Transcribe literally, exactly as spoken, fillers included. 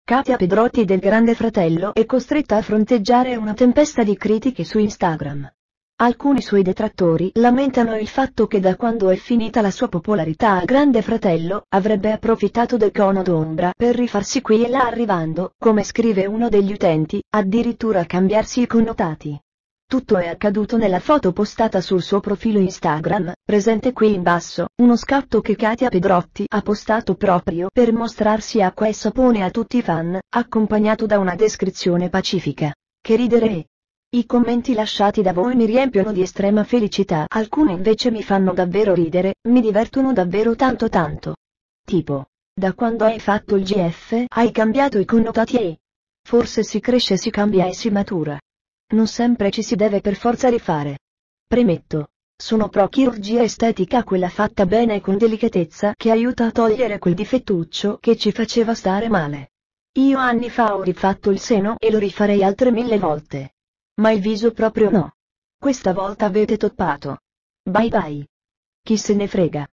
Katia Pedrotti del Grande Fratello è costretta a fronteggiare una tempesta di critiche su Instagram. Alcuni suoi detrattori lamentano il fatto che da quando è finita la sua popolarità al Grande Fratello, avrebbe approfittato del cono d'ombra per rifarsi qui e là, arrivando, come scrive uno degli utenti, addirittura a cambiarsi i connotati. Tutto è accaduto nella foto postata sul suo profilo Instagram, presente qui in basso, uno scatto che Katia Pedrotti ha postato proprio per mostrarsi acqua e sapone a tutti i fan, accompagnato da una descrizione pacifica. Che ridere! I commenti lasciati da voi mi riempiono di estrema felicità, alcuni invece mi fanno davvero ridere, mi divertono davvero tanto tanto. Tipo: da quando hai fatto il G F hai cambiato i connotati e... forse si cresce, si cambia e si matura. Non sempre ci si deve per forza rifare. Premetto: sono pro chirurgia estetica, quella fatta bene e con delicatezza, che aiuta a togliere quel difettuccio che ci faceva stare male. Io anni fa ho rifatto il seno e lo rifarei altre mille volte. Ma il viso proprio no. Questa volta avete toppato. Bye bye. Chi se ne frega.